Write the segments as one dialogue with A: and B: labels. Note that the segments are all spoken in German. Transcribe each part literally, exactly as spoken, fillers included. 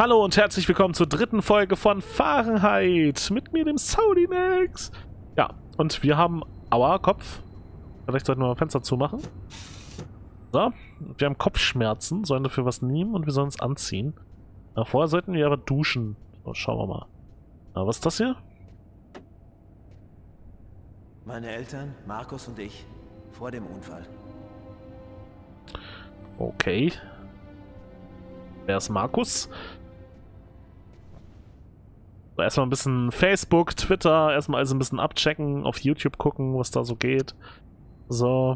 A: Hallo und herzlich willkommen zur dritten Folge von Fahrenheit mit mir, dem Saudinex. Ja, und wir haben... Aua, Kopf. Vielleicht sollten wir mal Fenster zumachen. So, wir haben Kopfschmerzen, sollen dafür was nehmen und wir sollen uns anziehen. Na, vorher sollten wir aber duschen. So, schauen wir mal. Na, was ist das hier?
B: Meine Eltern, Markus und ich, vor dem Unfall.
A: Okay. Wer ist Markus? So, erstmal ein bisschen Facebook, Twitter, erstmal alles ein bisschen abchecken, auf YouTube gucken, was da so geht. So.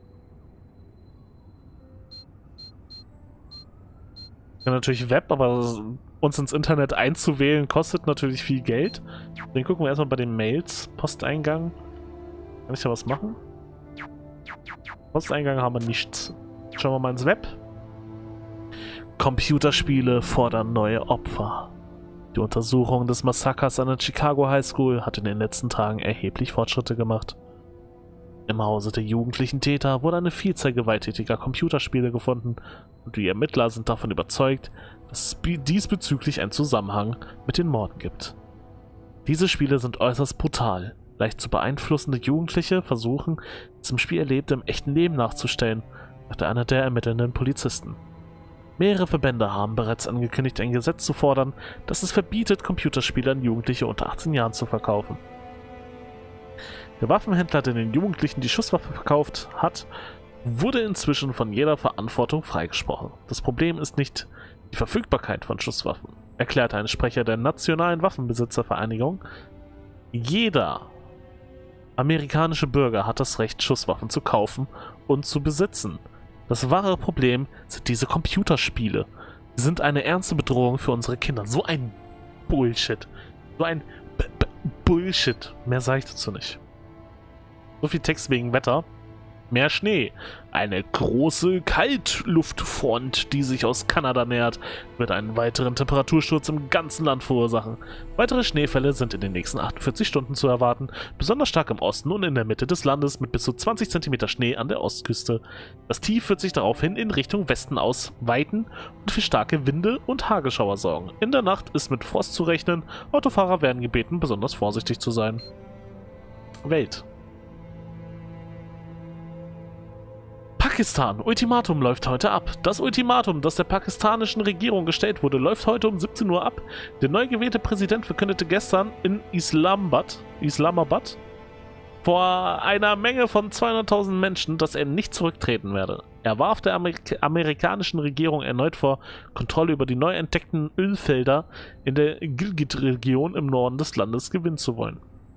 A: Ja, natürlich Web, aber uns ins Internet einzuwählen kostet natürlich viel Geld. Dann gucken wir erstmal bei den Mails. Posteingang. Kann ich da was machen? Posteingang haben wir nichts. Schauen wir mal ins Web. Computerspiele fordern neue Opfer. Die Untersuchung des Massakers an der Chicago High School hat in den letzten Tagen erheblich Fortschritte gemacht. Im Hause der jugendlichen Täter wurde eine Vielzahl gewalttätiger Computerspiele gefunden und die Ermittler sind davon überzeugt, dass es diesbezüglich einen Zusammenhang mit den Morden gibt. Diese Spiele sind äußerst brutal. Leicht zu beeinflussende Jugendliche versuchen, das im Spiel Erlebte im echten Leben nachzustellen, sagte einer der ermittelnden Polizisten. Mehrere Verbände haben bereits angekündigt, ein Gesetz zu fordern, das es verbietet, Computerspiele an Jugendliche unter achtzehn Jahren zu verkaufen. Der Waffenhändler, der den Jugendlichen die Schusswaffe verkauft hat, wurde inzwischen von jeder Verantwortung freigesprochen. Das Problem ist nicht die Verfügbarkeit von Schusswaffen, erklärte ein Sprecher der Nationalen Waffenbesitzervereinigung. Jeder amerikanische Bürger hat das Recht, Schusswaffen zu kaufen und zu besitzen. Das wahre Problem sind diese Computerspiele. Sie sind eine ernste Bedrohung für unsere Kinder. So ein Bullshit. So ein B -B Bullshit. Mehr sage ich dazu nicht. So viel Text wegen Wetter. Mehr Schnee. Eine große Kaltluftfront, die sich aus Kanada nähert, wird einen weiteren Temperatursturz im ganzen Land verursachen. Weitere Schneefälle sind in den nächsten achtundvierzig Stunden zu erwarten, besonders stark im Osten und in der Mitte des Landes mit bis zu zwanzig Zentimeter Schnee an der Ostküste. Das Tief wird sich daraufhin in Richtung Westen ausweiten und für starke Winde und Hagelschauer sorgen. In der Nacht ist mit Frost zu rechnen. Autofahrer werden gebeten, besonders vorsichtig zu sein. Welt. Pakistan. Ultimatum läuft heute ab. Das Ultimatum, das der pakistanischen Regierung gestellt wurde, läuft heute um siebzehn Uhr ab. Der neu gewählte Präsident verkündete gestern in Islamabad, Islamabad vor einer Menge von zweihunderttausend Menschen, dass er nicht zurücktreten werde. Er warf der Amerik amerikanischen Regierung erneut vor, Kontrolle über die neu entdeckten Ölfelder in der Gilgit-Region im Norden des Landes gewinnen zu wollen.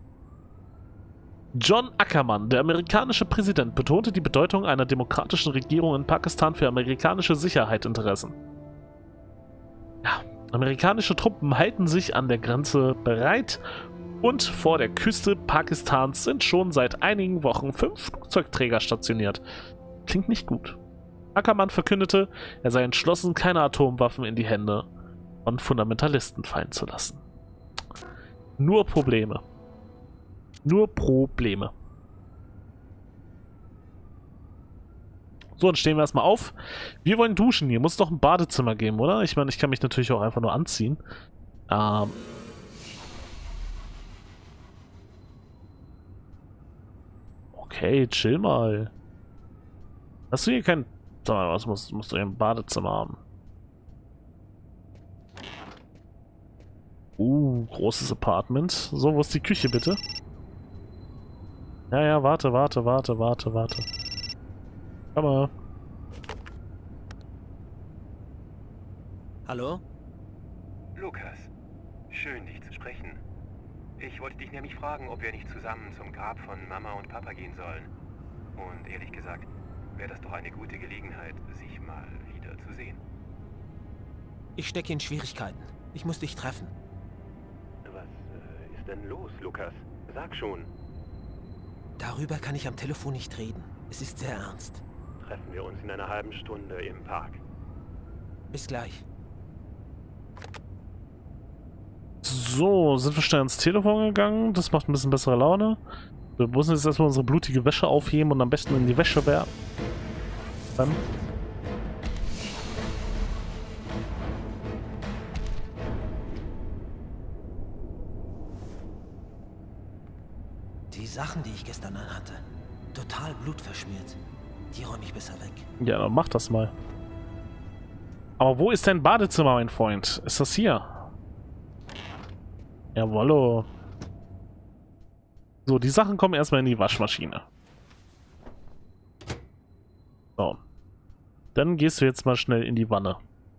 A: John Ackerman, der amerikanische Präsident, betonte die Bedeutung einer demokratischen Regierung in Pakistan für amerikanische Sicherheitsinteressen. Ja, amerikanische Truppen halten sich an der Grenze bereit und vor der Küste Pakistans sind schon seit einigen Wochen fünf Flugzeugträger stationiert. Klingt nicht gut. Ackerman verkündete, er sei entschlossen, keine Atomwaffen in die Hände von Fundamentalisten fallen zu lassen. Nur Probleme. Nur Probleme. So, dann stehen wir erstmal auf. Wir wollen duschen. Hier muss es doch ein Badezimmer geben, oder? Ich meine, ich kann mich natürlich auch einfach nur anziehen. Ähm. Okay, chill mal. Hast du hier kein... Sag mal, was musst, musst du hier ein Badezimmer haben? Uh, großes Apartment. So, wo ist die Küche bitte? Ja, ja, warte, warte, warte, warte, warte. Komm mal.
B: Hallo?
C: Lukas, schön dich zu sprechen. Ich wollte dich nämlich fragen, ob wir nicht zusammen zum Grab von Mama und Papa gehen sollen. Und ehrlich gesagt, wäre das doch eine gute Gelegenheit, sich mal wieder zu sehen.
B: Ich stecke in Schwierigkeiten. Ich muss dich treffen.
C: Was äh, ist denn los, Lukas? Sag schon.
B: Darüber kann ich am Telefon nicht reden. Es ist sehr ernst.
C: Treffen wir uns in einer halben Stunde im Park.
B: Bis gleich.
A: So, sind wir schnell ans Telefon gegangen. Das macht ein bisschen bessere Laune. Wir müssen jetzt erstmal unsere blutige Wäsche aufheben und am besten in die Wäsche werfen. Dann.
B: Die Sachen, die ich gestern anhatte, total blutverschmiert. Die räume ich besser weg.
A: Ja, dann mach das mal. Aber wo ist dein Badezimmer, mein Freund? Ist das hier? Jawollo. So, die Sachen kommen erstmal in die Waschmaschine. So. Dann gehst du jetzt mal schnell in die Wanne.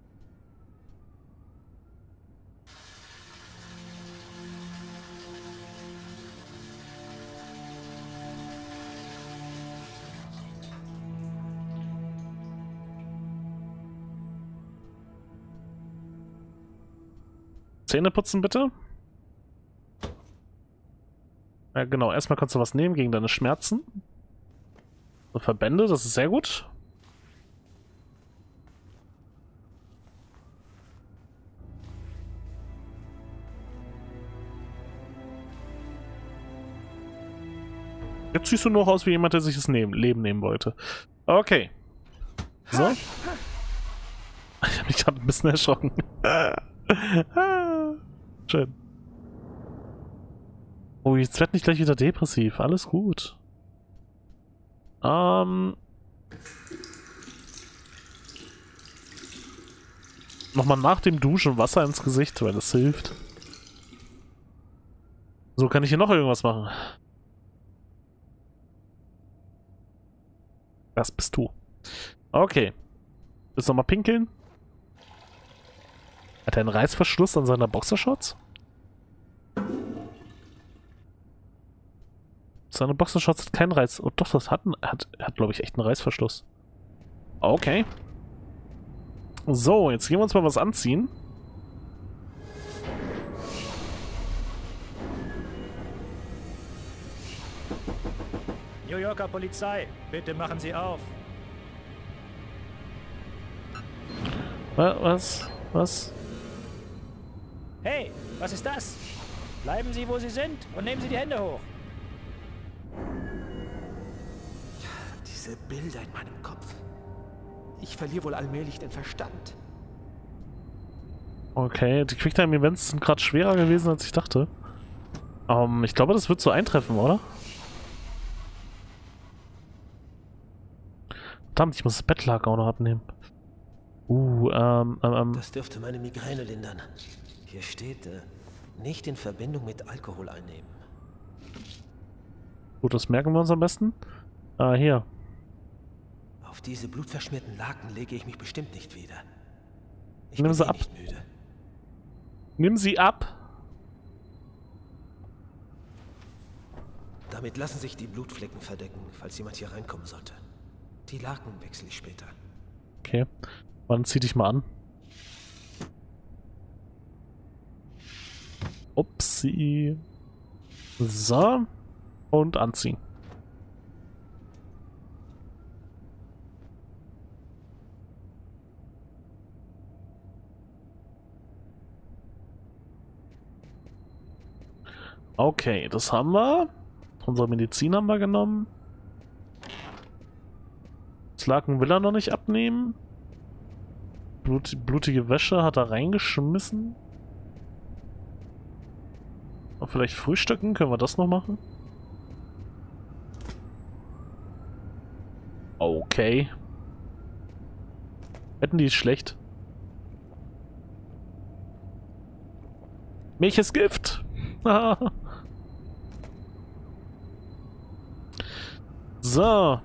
A: Zähne putzen, bitte. Ja, genau. Erstmal kannst du was nehmen gegen deine Schmerzen. So, Verbände, das ist sehr gut. Jetzt siehst du noch aus wie jemand, der sich das Leben nehmen wollte. Okay. So. Ich habe mich gerade ein bisschen erschrocken. Schön. Oh, jetzt werd nicht gleich wieder depressiv. Alles gut. Ähm. Nochmal nach dem Duschen Wasser ins Gesicht, weil das hilft. So, kann ich hier noch irgendwas machen? Das bist du. Okay. Willst du nochmal pinkeln? Hat er einen Reißverschluss an seiner Boxershorts? Seine Boxershorts hat keinen Reiß... Oh doch, das hat, einen, hat, hat glaube ich, echt einen Reißverschluss. Okay. So, jetzt gehen wir uns mal was anziehen.
D: New Yorker Polizei, bitte machen Sie auf.
A: Was? Was?
D: Hey, was ist das? Bleiben Sie, wo Sie sind und nehmen Sie die Hände hoch.
B: Diese Bilder in meinem Kopf. Ich verliere wohl allmählich den Verstand.
A: Okay, die Quicktime-Events sind gerade schwerer gewesen, als ich dachte. Ähm, ich glaube, das wird so eintreffen, oder? Verdammt, ich muss das Bettlaken auch noch abnehmen. Uh, ähm, ähm, ähm.
B: Das dürfte meine Migräne lindern. Hier steht, äh, nicht in Verbindung mit Alkohol einnehmen.
A: Gut, das merken wir uns am besten. Ah, hier.
B: Auf diese blutverschmierten Laken lege ich mich bestimmt nicht wieder. Ich
A: Nimm
B: bin
A: sie
B: eh
A: ab.
B: nicht müde.
A: Nimm sie ab.
B: Damit lassen sich die Blutflecken verdecken, falls jemand hier reinkommen sollte. Die Laken wechsle ich später.
A: Okay. Dann zieh dich mal an. Upsi. So. Und anziehen. Okay, das haben wir. Unsere Medizin haben wir genommen. Das Laken will er noch nicht abnehmen. Blut, blutige Wäsche hat er reingeschmissen. Und vielleicht frühstücken? Können wir das noch machen? Okay. Hätten die es schlecht. Milch ist Gift. So.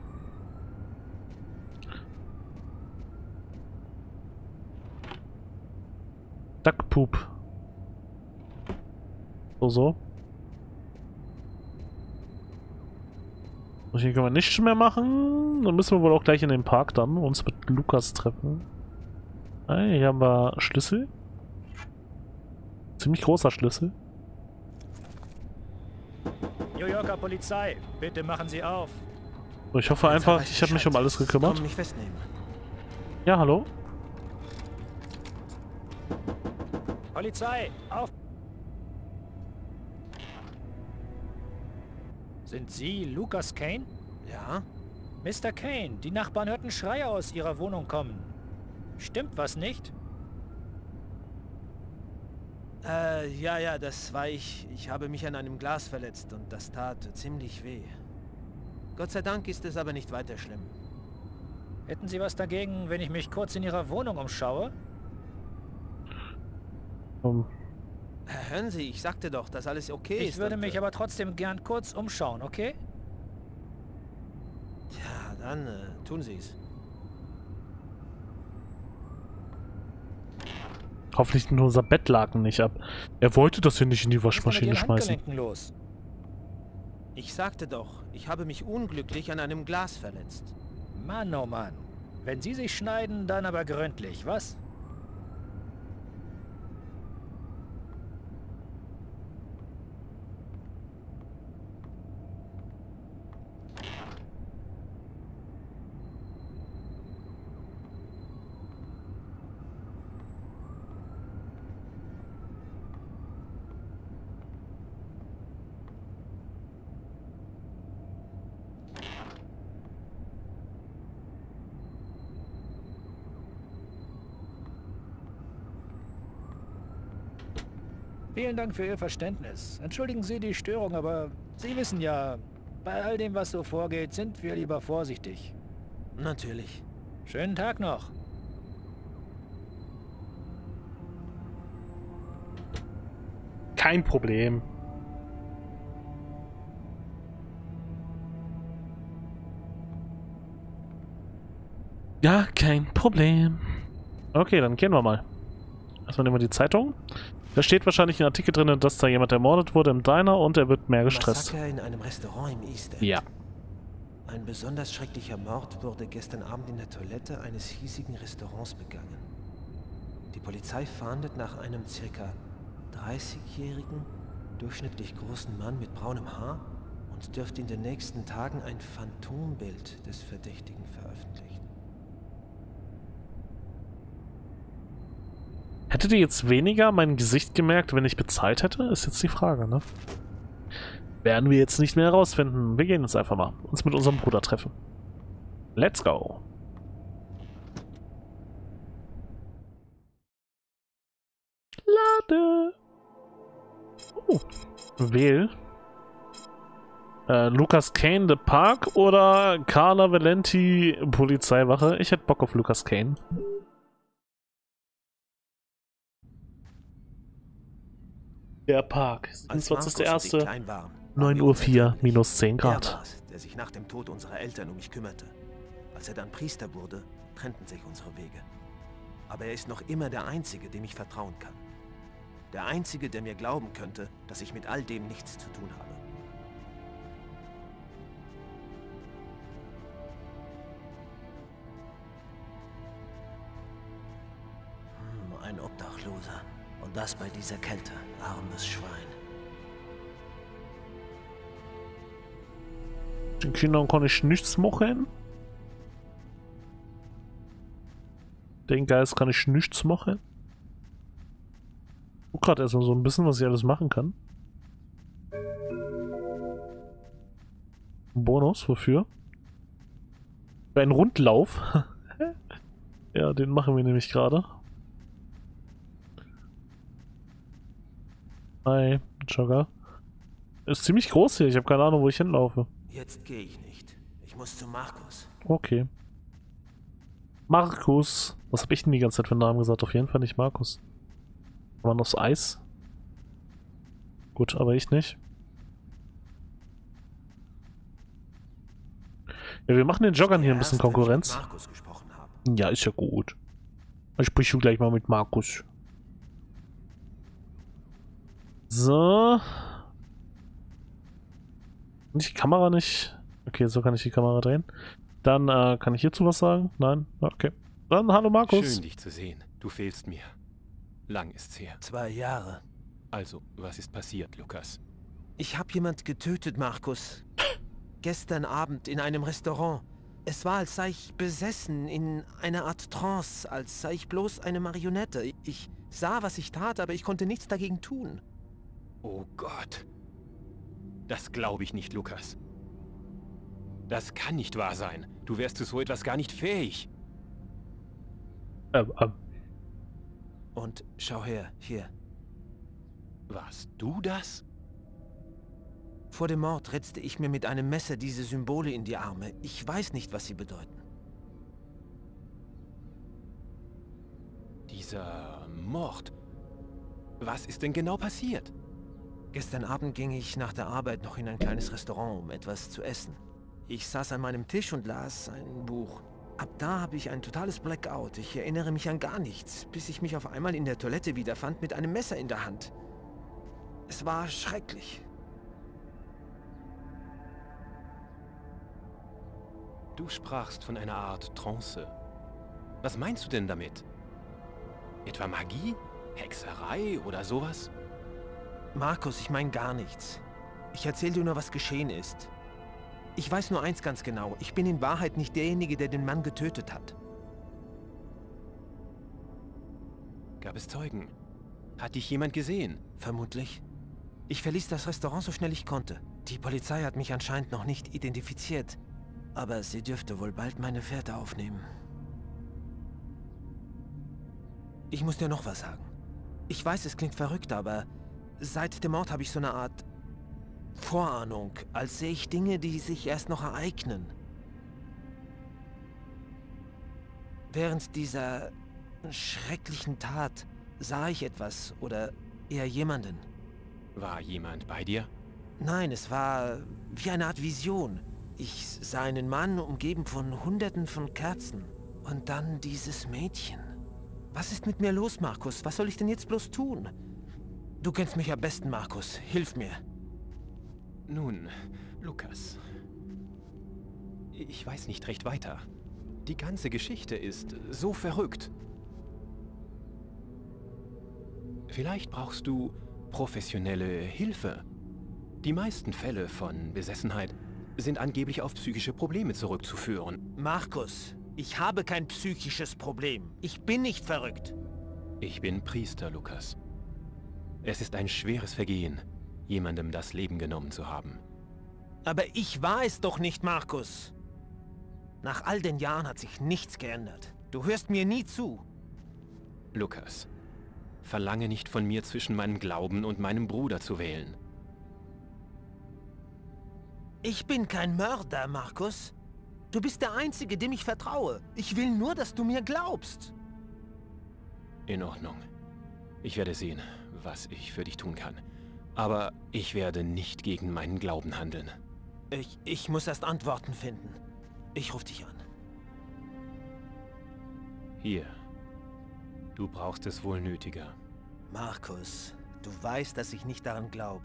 A: Duckpoop. So, so. Und hier können wir nichts mehr machen. Dann müssen wir wohl auch gleich in den Park dann uns mit Lukas treffen. Hey, hier haben wir Schlüssel. Ziemlich großer Schlüssel.
D: New Yorker Polizei, bitte machen Sie auf.
A: So, ich hoffe einfach, ich habe mich um alles gekümmert.
B: Komm, mich festnehmen.
A: Ja, hallo?
D: Polizei, auf! Sind Sie Lucas Kane?
B: Ja?
D: Mister Kane, die Nachbarn hörten Schreie aus Ihrer Wohnung kommen. Stimmt was nicht?
B: Äh, ja, ja, das war ich. Ich habe mich an einem Glas verletzt und das tat ziemlich weh. Gott sei Dank ist es aber nicht weiter schlimm.
D: Hätten Sie was dagegen, wenn ich mich kurz in Ihrer Wohnung umschaue?
A: Um,
B: Hören Sie, ich sagte doch, dass alles okay ist.
D: Ich würde
B: und,
D: mich
B: äh,
D: aber trotzdem gern kurz umschauen, okay?
B: Ja, dann äh, tun Sie es.
A: hoffentlich nur unser Bettlaken nicht ab. Er wollte das hier nicht in die
D: Was ist denn mit
A: Waschmaschine
D: Ihren
A: schmeißen.
D: Handgelenken los?
B: Ich sagte doch, ich habe mich unglücklich an einem Glas verletzt.
D: Mann, oh Mann. Wenn Sie sich schneiden, dann aber gründlich, was? Vielen Dank für Ihr Verständnis. Entschuldigen Sie die Störung, aber Sie wissen ja, bei all dem, was so vorgeht, sind wir lieber vorsichtig.
B: Natürlich.
D: Schönen Tag noch.
A: Kein Problem. Ja, kein Problem. Okay, dann gehen wir mal. Erstmal nehmen wir die Zeitung. Da steht wahrscheinlich ein Artikel drin, dass da jemand ermordet wurde im Diner und er wird mehr gestresst.
B: Massaker in einem Restaurant im East End.
A: Ja.
B: Ein besonders schrecklicher Mord wurde gestern Abend in der Toilette eines hiesigen Restaurants begangen. Die Polizei fahndet nach einem circa dreißigjährigen, durchschnittlich großen Mann mit braunem Haar und dürfte in den nächsten Tagen ein Phantombild des Verdächtigen veröffentlichen.
A: Hättet ihr jetzt weniger mein Gesicht gemerkt, wenn ich bezahlt hätte? Ist jetzt die Frage, ne? Werden wir jetzt nicht mehr herausfinden. Wir gehen jetzt einfach mal uns mit unserem Bruder treffen. Let's go. Lade. Oh. Wähl. Äh, Lucas Kane, The Park oder Carla Valenti, Polizeiwache. Ich hätte Bock auf Lucas Kane. Der Park. siebenundzwanzigster erster neun Uhr vier, minus zehn Grad.
B: Er war's, der sich nach dem Tod unserer Eltern um mich kümmerte. Als er dann Priester wurde, trennten sich unsere Wege. Aber er ist noch immer der Einzige, dem ich vertrauen kann. Der Einzige, der mir glauben könnte, dass ich mit all dem nichts zu tun habe. Hm, ein Obdachloser. Und das bei dieser Kälte. Armes Schwein.
A: Den Kindern kann ich nichts machen. Den Geist kann ich nichts machen. Ich guck gerade erstmal so ein bisschen, was ich alles machen kann. Bonus, wofür? Für einen Rundlauf. Ja, den machen wir nämlich gerade. Hi, Jogger. Ist ziemlich groß hier, ich habe keine Ahnung, wo ich hinlaufe.
B: Jetzt gehe ich nicht. Ich muss zu Markus.
A: Okay. Markus. Was habe ich denn die ganze Zeit für einen Namen gesagt? Auf jeden Fall nicht Markus. War noch das Eis? Gut, aber ich nicht. Ja, wir machen den Joggern hier ein bisschen Konkurrenz.
B: Markus gesprochen haben.
A: Ja, ist ja gut. Ich spreche gleich mal mit Markus. So. Und die Kamera nicht. Okay, so kann ich die Kamera drehen. Dann äh, kann ich hierzu was sagen? Nein? Okay. Dann hallo Markus.
C: Schön, dich zu sehen. Du fehlst mir. Lang ist's her.
B: Zwei Jahre.
C: Also, was ist passiert, Lukas?
B: Ich habe jemand getötet, Markus. Gestern Abend in einem Restaurant. Es war, als sei ich besessen, in einer Art Trance, als sei ich bloß eine Marionette. Ich sah, was ich tat, aber ich konnte nichts dagegen tun.
C: Oh Gott. Das glaube ich nicht, Lukas. Das kann nicht wahr sein. Du wärst zu so etwas gar nicht fähig.
A: Ähm, ähm.
B: Und schau her, hier.
C: Warst du das?
B: Vor dem Mord ritzte ich mir mit einem Messer diese Symbole in die Arme. Ich weiß nicht, was sie bedeuten.
C: Dieser Mord. Was ist denn genau passiert?
B: Gestern Abend ging ich nach der Arbeit noch in ein kleines Restaurant, um etwas zu essen. Ich saß an meinem Tisch und las ein Buch. Ab da habe ich ein totales Blackout. Ich erinnere mich an gar nichts, bis ich mich auf einmal in der Toilette wiederfand mit einem Messer in der Hand. Es war schrecklich.
C: Du sprachst von einer Art Trance. Was meinst du denn damit? Etwa Magie? Hexerei oder sowas?
B: Markus, ich meine gar nichts. Ich erzähle dir nur, was geschehen ist. Ich weiß nur eins ganz genau. Ich bin in Wahrheit nicht derjenige, der den Mann getötet hat.
C: Gab es Zeugen? Hat dich jemand gesehen?
B: Vermutlich. Ich verließ das Restaurant so schnell ich konnte. Die Polizei hat mich anscheinend noch nicht identifiziert. Aber sie dürfte wohl bald meine Fährte aufnehmen. Ich muss dir noch was sagen. Ich weiß, es klingt verrückt, aber seit dem Mord habe ich so eine Art Vorahnung, als sehe ich Dinge, die sich erst noch ereignen. Während dieser schrecklichen Tat sah ich etwas oder eher jemanden.
C: War jemand bei dir?
B: Nein, es war wie eine Art Vision. Ich sah einen Mann umgeben von Hunderten von Kerzen. Und dann dieses Mädchen. Was ist mit mir los, Markus? Was soll ich denn jetzt bloß tun? Du kennst mich am besten, Markus. Hilf mir.
C: Nun, Lukas. Ich weiß nicht recht weiter. Die ganze Geschichte ist so verrückt. Vielleicht brauchst du professionelle Hilfe. Die meisten Fälle von Besessenheit sind angeblich auf psychische Probleme zurückzuführen.
B: Markus, ich habe kein psychisches Problem. Ich bin nicht verrückt.
C: Ich bin Priester, Lukas. Es ist ein schweres Vergehen, jemandem das Leben genommen zu haben.
B: Aber ich war es doch nicht, Markus. Nach all den Jahren hat sich nichts geändert. Du hörst mir nie zu.
C: Lukas, verlange nicht von mir, zwischen meinem Glauben und meinem Bruder zu wählen.
B: Ich bin kein Mörder, Markus. Du bist der Einzige, dem ich vertraue. Ich will nur, dass du mir glaubst.
C: In Ordnung. Ich werde sehen, was ich für dich tun kann. Aber ich werde nicht gegen meinen Glauben handeln.
B: Ich, ich muss erst Antworten finden. Ich rufe dich an.
C: Hier. Du brauchst es wohl nötiger.
B: Markus, du weißt, dass ich nicht daran glaube.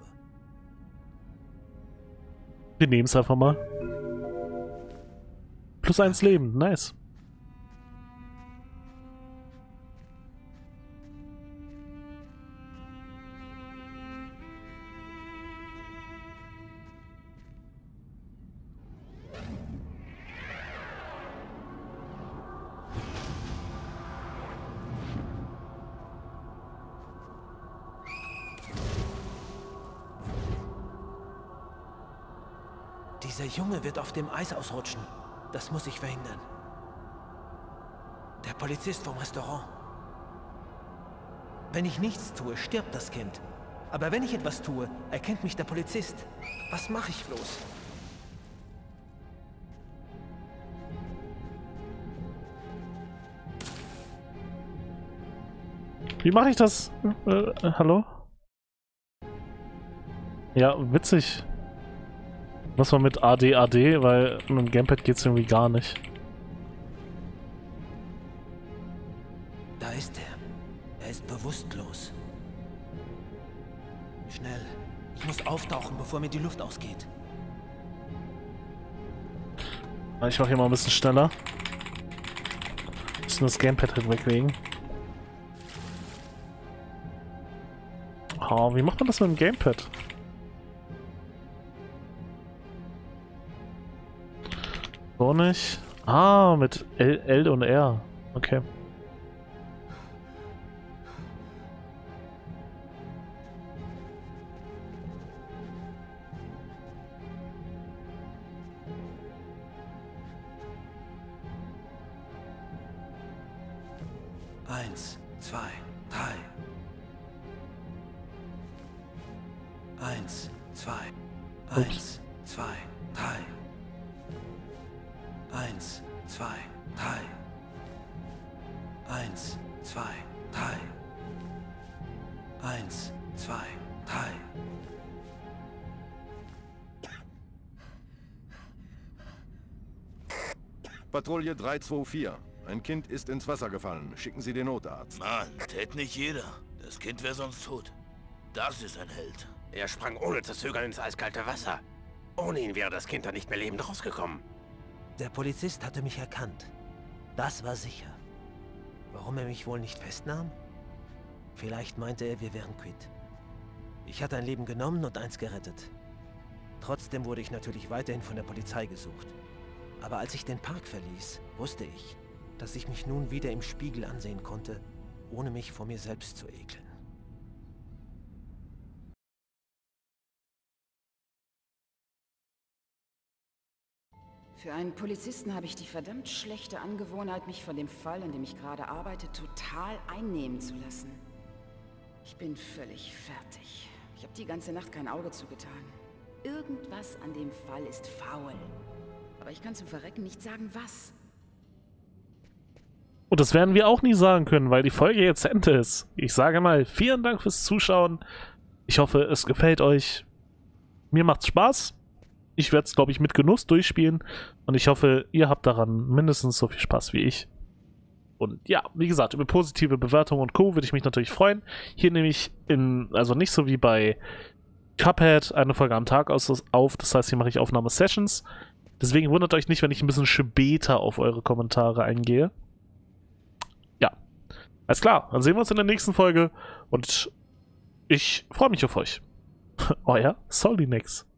A: Wir nehmen es einfach mal. Plus eins Leben, nice.
B: Dieser Junge wird auf dem Eis ausrutschen. Das muss ich verhindern. Der Polizist vom Restaurant. Wenn ich nichts tue, stirbt das Kind. Aber wenn ich etwas tue, erkennt mich der Polizist. Was mache ich bloß?
A: Wie mache ich das? Äh, äh, hallo? Ja, witzig. Was war mit A D A D, weil mit dem Gamepad geht's irgendwie gar nicht.
B: Da ist er. Er ist bewusstlos. Schnell. Ich muss auftauchen, bevor mir die Luft ausgeht.
A: Ich mache hier mal ein bisschen schneller. Müssen das Gamepad halt weglegen. Oh, wie macht man das mit dem Gamepad? So nicht. Ah, mit L, L und R. Okay.
B: Eins, zwei, drei. Eins, zwei.
A: Ups.
B: Eins, zwei, drei. Eins, zwei, drei. Eins, zwei, drei. Eins, zwei, drei.
E: Patrouille drei zwei vier. Ein Kind ist ins Wasser gefallen. Schicken Sie den Notarzt.
F: Mann, tät nicht jeder. Das Kind wäre sonst tot. Das ist ein Held.
G: Er sprang ohne zu zögern ins eiskalte Wasser. Ohne ihn wäre das Kind da nicht mehr lebend rausgekommen.
B: Der Polizist hatte mich erkannt. Das war sicher. Warum er mich wohl nicht festnahm? Vielleicht meinte er, wir wären quitt. Ich hatte ein Leben genommen und eins gerettet. Trotzdem wurde ich natürlich weiterhin von der Polizei gesucht. Aber als ich den Park verließ, wusste ich, dass ich mich nun wieder im Spiegel ansehen konnte, ohne mich vor mir selbst zu ekeln.
H: Für einen Polizisten habe ich die verdammt schlechte Angewohnheit, mich von dem Fall, an dem ich gerade arbeite, total einnehmen zu lassen. Ich bin völlig fertig. Ich habe die ganze Nacht kein Auge zugetan. Irgendwas an dem Fall ist faul. Aber ich kann zum Verrecken nicht sagen, was.
A: Und das werden wir auch nie sagen können, weil die Folge jetzt zu Ende ist. Ich sage mal, vielen Dank fürs Zuschauen. Ich hoffe, es gefällt euch. Mir macht's Spaß. Ich werde es, glaube ich, mit Genuss durchspielen. Und ich hoffe, ihr habt daran mindestens so viel Spaß wie ich. Und ja, wie gesagt, über positive Bewertungen und Co. würde ich mich natürlich freuen. Hier nehme ich in, also nicht so wie bei Cuphead, eine Folge am Tag aus, auf. Das heißt, hier mache ich Aufnahme-Sessions. Deswegen wundert euch nicht, wenn ich ein bisschen später auf eure Kommentare eingehe. Ja, alles klar. Dann sehen wir uns in der nächsten Folge. Und ich freue mich auf euch. Euer Solinex.